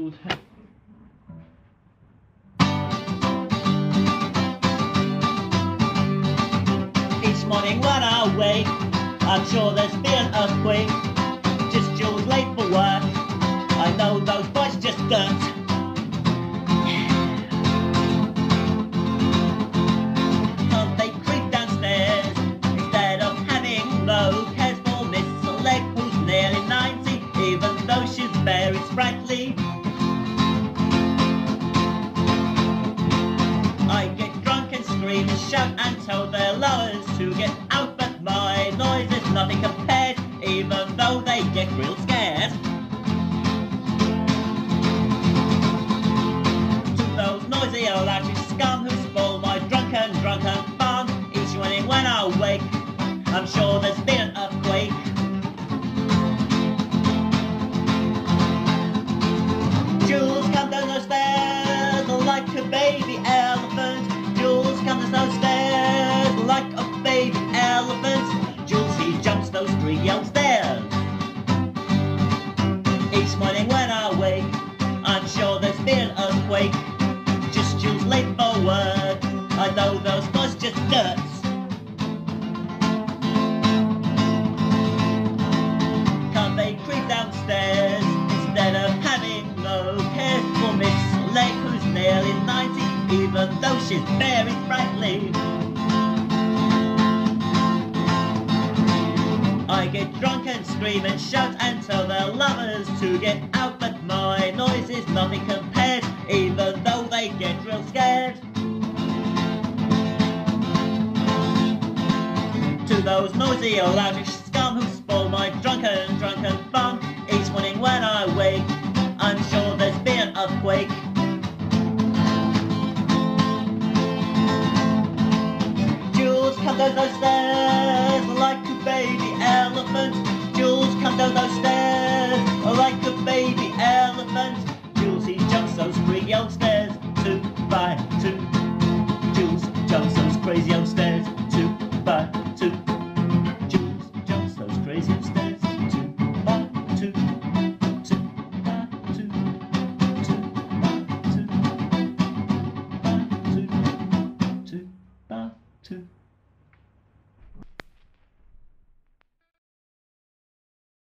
Jules. Each morning when I wake, I'm sure there's been an earthquake. Just Jules late for work. I know those boys just dirt. Can't they creep downstairs instead of having no cares for Miss Select, who's nearly 90, even though she's very sprightly. I get drunk and scream and shout and tell their lovers to get out, but my noise is nothing compared, even though they get real scared. To those noisy old Irish scum who spoil my drunken fun, each morning when I wake, I'm sure there's been an earthquake. Jules come down those stairs like a baby elephant. Jules comes down those stairs like a baby elephant. Jules, he jumps those 3 yellow stairs. Each morning when I wake, I'm sure there's been an earthquake. Just Jules late for work. I know those boys just nuts. Can't they creep downstairs instead of having no care for Miss Lake, who's nearly 90, even though she's very sprightly? I get drunk and scream and shout and tell their lovers to get out, but my noise is nothing compared, even though they get real scared. To those noisy old Irish scum who spoil my drunken fun, each morning when I wake, I'm sure there's been an earthquake. Jules come down those stairs like a baby elephant. Jules come down those stairs like a baby elephant. Jules, he jumps those 3 yellow stairs, 2 by 2.